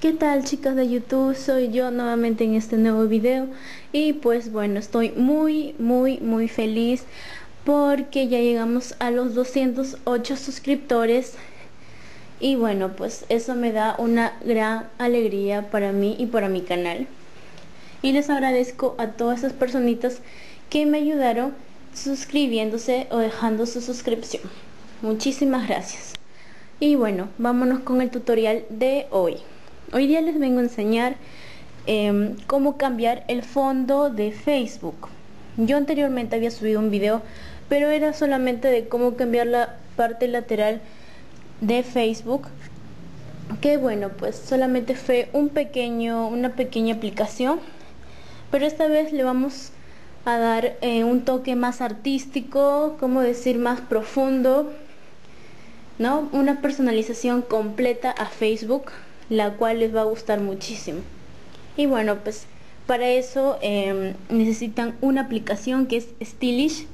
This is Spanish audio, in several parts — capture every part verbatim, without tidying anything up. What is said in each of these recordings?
¿Qué tal, chicas de YouTube? Soy yo nuevamente en este nuevo video y pues bueno, estoy muy muy muy feliz porque ya llegamos a los doscientos ocho suscriptores y bueno, pues eso me da una gran alegría para mí y para mi canal. Y les agradezco a todas esas personitas que me ayudaron suscribiéndose o dejando su suscripción. Muchísimas gracias. Y bueno, vámonos con el tutorial de hoy. Hoy día les vengo a enseñar eh, cómo cambiar el fondo de Facebook. Yo anteriormente había subido un video, pero era solamente de cómo cambiar la parte lateral de Facebook. Que bueno, pues solamente fue un pequeño, una pequeña aplicación, pero esta vez le vamos a dar eh, un toque más artístico, como decir, más profundo, ¿no? Una personalización completa a Facebook, la cual les va a gustar muchísimo. Y bueno, pues para eso eh, necesitan una aplicación que es Stylish.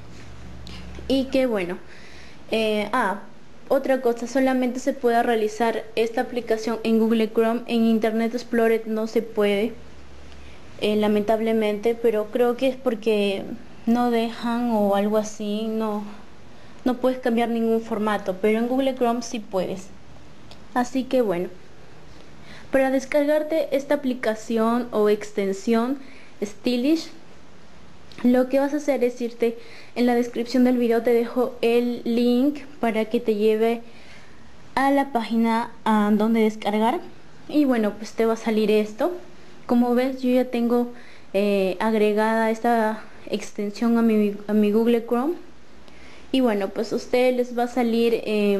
Y que bueno, eh, ah, otra cosa, solamente se puede realizar esta aplicación en Google Chrome. En Internet Explorer no se puede, eh, lamentablemente, pero creo que es porque no dejan o algo así. No, no puedes cambiar ningún formato, pero en Google Chrome sí puedes. Así que bueno, para descargarte esta aplicación o extensión Stylish, lo que vas a hacer es irte en la descripción del video, te dejo el link para que te lleve a la página a donde descargar. Y bueno, pues te va a salir esto. Como ves, yo ya tengo eh, agregada esta extensión a mi, a mi Google Chrome. Y bueno, pues a ustedes les va a salir eh,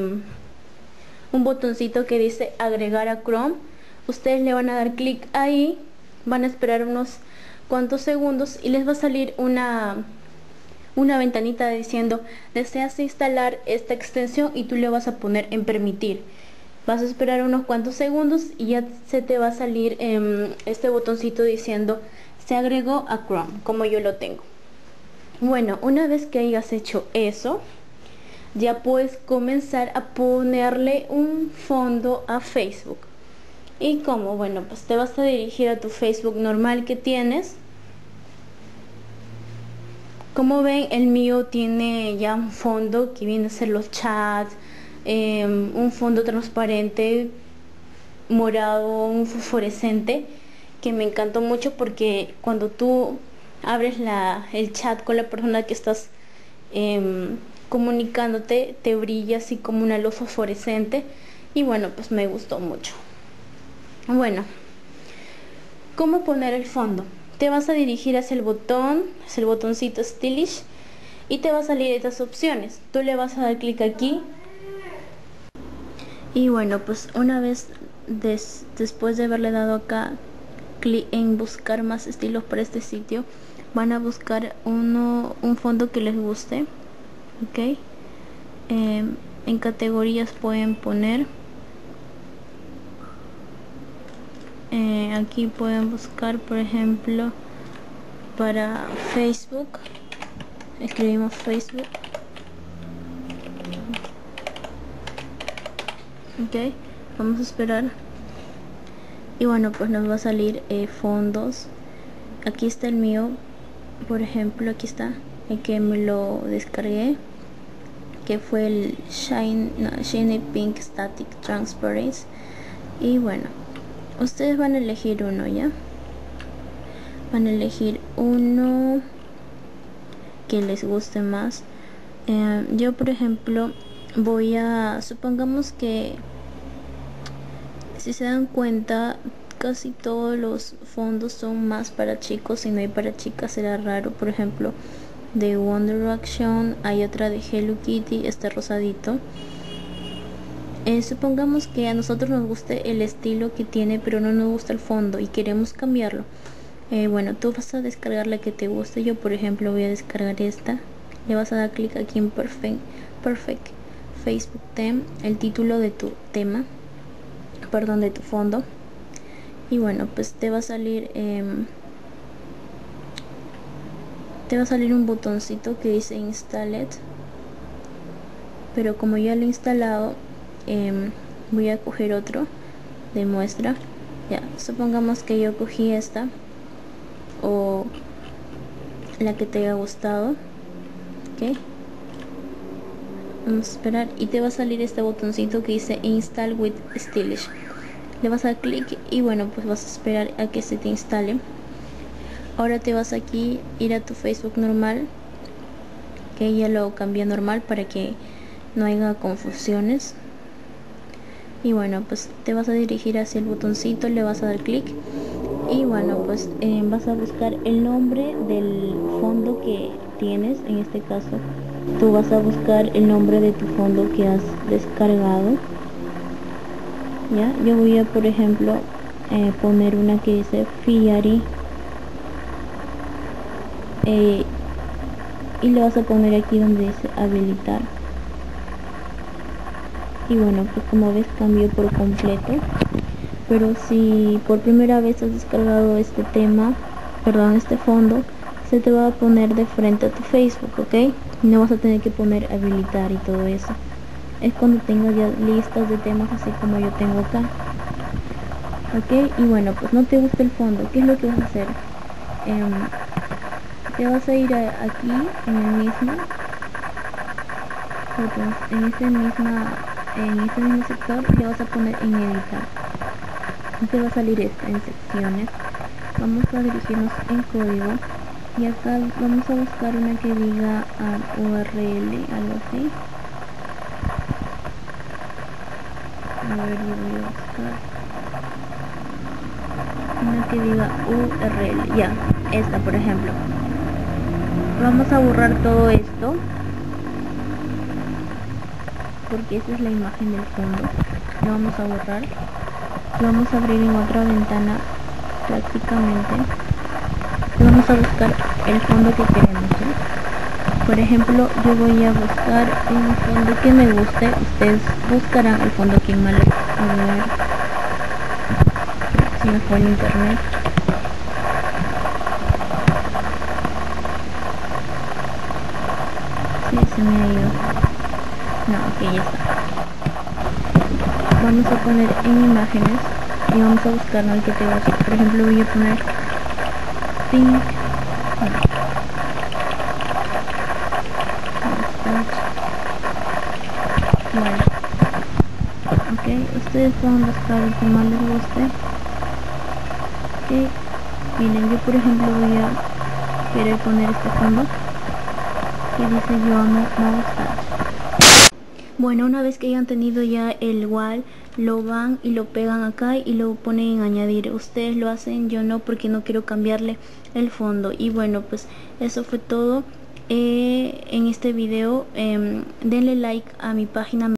un botoncito que dice agregar a Chrome. Ustedes le van a dar clic ahí, van a esperar unos cuantos segundos y les va a salir una una ventanita diciendo deseas instalar esta extensión, y tú le vas a poner en permitir. Vas a esperar unos cuantos segundos y ya se te va a salir eh, este botoncito diciendo se agregó a Chrome, como yo lo tengo. Bueno, una vez que hayas hecho eso, ya puedes comenzar a ponerle un fondo a Facebook. ¿Y cómo? Bueno, pues te vas a dirigir a tu Facebook normal que tienes. Como ven, el mío tiene ya un fondo que viene a ser los chats, eh, un fondo transparente, morado, un fosforescente, que me encantó mucho porque cuando tú abres la, el chat con la persona que estás eh, comunicándote, te brilla así como una luz fosforescente. Y bueno, pues me gustó mucho. Bueno, ¿cómo poner el fondo? Te vas a dirigir hacia el botón, hacia el botoncito Stylish, y te va a salir estas opciones. Tú le vas a dar clic aquí. Y bueno, pues una vez des, después de haberle dado acá clic en buscar más estilos para este sitio, van a buscar uno, un fondo que les guste, ok. Eh, en categorías pueden poner, eh, aquí pueden buscar, por ejemplo, para Facebook, escribimos Facebook, ok. Vamos a esperar. Y bueno, pues nos va a salir eh, fondos. Aquí está el mío, por ejemplo, aquí está el que me lo descargué, que fue el Shine, no, Shiny Pink Static Transparency. Y bueno, ustedes van a elegir uno, ya van a elegir uno que les guste más. eh, yo por ejemplo voy a, supongamos que, si se dan cuenta, casi todos los fondos son más para chicos. Si no hay para chicas será raro. Por ejemplo, de One Direction, hay otra de Hello Kitty, este rosadito. Eh, supongamos que a nosotros nos guste el estilo que tiene, pero no nos gusta el fondo y queremos cambiarlo. Eh, bueno, tú vas a descargar la que te guste. Yo por ejemplo voy a descargar esta. Le vas a dar clic aquí en Perfect, Perfect Facebook Theme, el título de tu tema, perdón, de tu fondo. Y bueno, pues te va a salir eh, te va a salir un botoncito que dice Installed, pero como ya lo he instalado, eh, voy a coger otro de muestra Ya, supongamos que yo cogí esta o la que te haya gustado. Ok, vamos a esperar y te va a salir este botoncito que dice Install with Stylish. Le vas a dar clic y bueno, pues vas a esperar a que se te instale. Ahora te vas aquí, ir a tu Facebook normal, que ya lo cambié a normal para que no haya confusiones. Y bueno, pues te vas a dirigir hacia el botoncito, le vas a dar clic y bueno, pues eh, vas a buscar el nombre del fondo que tienes. En este caso tú vas a buscar el nombre de tu fondo que has descargado. Ya, yo voy a, por ejemplo, eh, poner una que dice Fiari eh, y le vas a poner aquí donde dice habilitar. Y bueno, pues como ves cambió por completo. Pero si por primera vez has descargado este tema, perdón, este fondo, se te va a poner de frente a tu Facebook, ¿ok? No vas a tener que poner habilitar y todo eso. Es cuando tengas ya listas de temas así como yo tengo acá. Ok, y bueno, pues no te gusta el fondo, ¿qué es lo que vas a hacer? Eh, te vas a ir a, aquí en el mismo, en ese misma, en ese mismo sector le vas a poner en editar. Te va a salir esta en secciones. Vamos a dirigirnos en código y acá vamos a buscar una que diga um, U R L, algo así. A ver, yo voy a buscar una que diga U R L, ya, esta por ejemplo. Vamos a borrar todo esto porque esta es la imagen del fondo. Lo vamos a borrar. Vamos a abrir en otra ventana prácticamente y vamos a buscar el fondo que queremos, ¿sí? Por ejemplo, yo voy a buscar un fondo que me guste. Ustedes buscarán el fondo que más les... A ver si me fue el internet. Sí, se me ha ido. No, ok, ya está. Vamos a poner en imágenes y vamos a buscar el que te guste. Por ejemplo, voy a poner pink. Bueno, ok, ustedes pueden buscar el que más les guste. Ok, miren, yo por ejemplo voy a querer poner este fondo que dice yo amo Mouse. Bueno, una vez que hayan tenido ya el wall, lo van y lo pegan acá y lo ponen en añadir. Ustedes lo hacen, yo no, porque no quiero cambiarle el fondo. Y bueno, pues eso fue todo eh, en este video. Eh, denle like a mi página.